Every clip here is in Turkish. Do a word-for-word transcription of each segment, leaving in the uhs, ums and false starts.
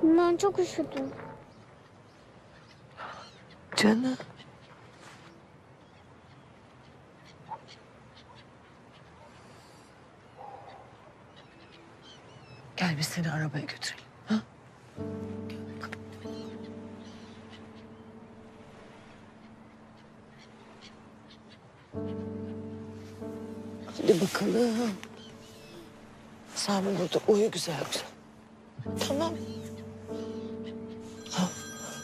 Ben çok üşüdüm. Canım. Gel biz seni arabaya götürelim. Ha? Hadi bakalım. Sen burada uyu güzel güzel. Tamam. Ha.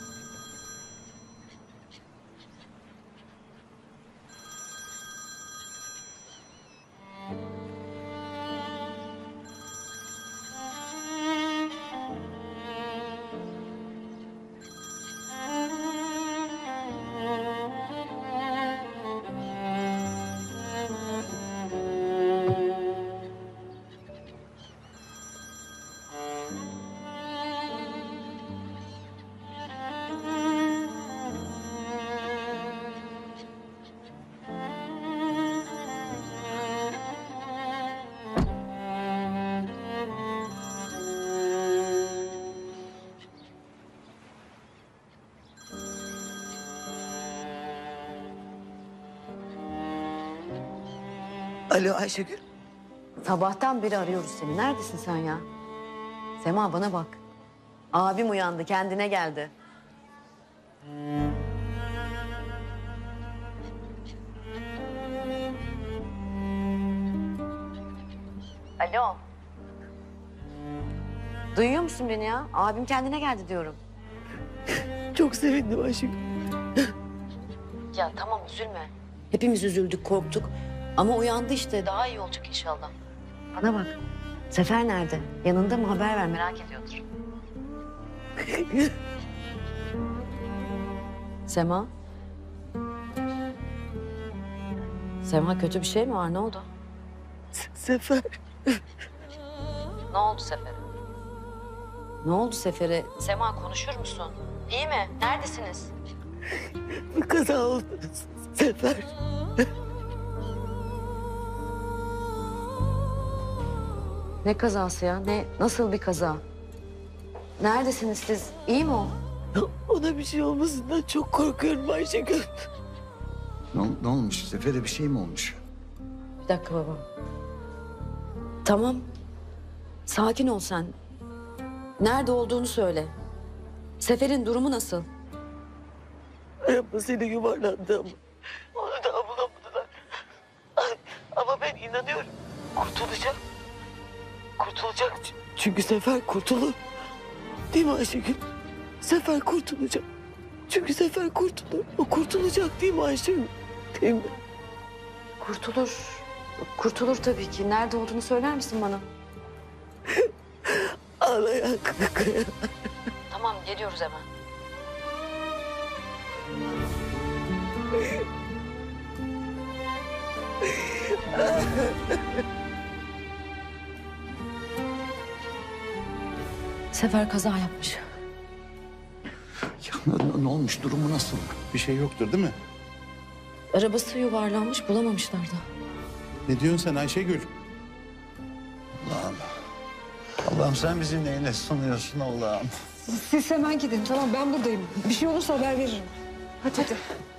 Alo Ayşegül. Sabahtan beri arıyoruz seni. Neredesin sen ya? Sema bana bak. Abim uyandı, kendine geldi. Alo. Duyuyor musun beni ya? Abim kendine geldi diyorum. Çok sevindim Ayşegül. Ya tamam üzülme. Hepimiz üzüldük, korktuk. Ama uyandı işte. Daha iyi olacak inşallah. Bana bak. Sefer nerede? Yanında mı? Haber ver, merak ediyordur. Sema? Sema kötü bir şey mi var? Ne oldu? Sefer. Ne oldu Sefer'e? Ne oldu Sefer'e? Sema konuşur musun? İyi mi? Neredesiniz? Bir kaza oldu. Sefer. Ne kazası ya? Ne? Nasıl bir kaza? Neredesiniz siz? İyi mi o? Ona bir şey olmasından çok korkuyorum Ayşegül. Ne, ne olmuş? Sefer'e bir şey mi olmuş? Bir dakika baba. Tamam. Sakin ol sen. Nerede olduğunu söyle. Sefer'in durumu nasıl? Arabasıyla yuvarlandı ama. Onu da bulamadılar. Ama ben inanıyorum. Kurtulacak. Kurtulacak. Çünkü Sefer kurtulur. Değil mi Ayşegül? Sefer kurtulacak. Çünkü Sefer kurtulur. O kurtulacak değil mi Ayşegül? Değil mi? Kurtulur. Kurtulur tabii ki. Nerede olduğunu söyler misin bana? Ağlayan kaya. Tamam geliyoruz hemen. Sefer kaza yapmış. Ya ne, ne olmuş? Durumu nasıl? Bir şey yoktur değil mi? Arabası yuvarlanmış, bulamamışlar da. Ne diyorsun sen Ayşegül? Allah'ım. Allah'ım sen bizi neyle sunuyorsun Allah'ım? Siz hemen gidin tamam ben buradayım. Bir şey olursa haber veririm. Hadi hadi.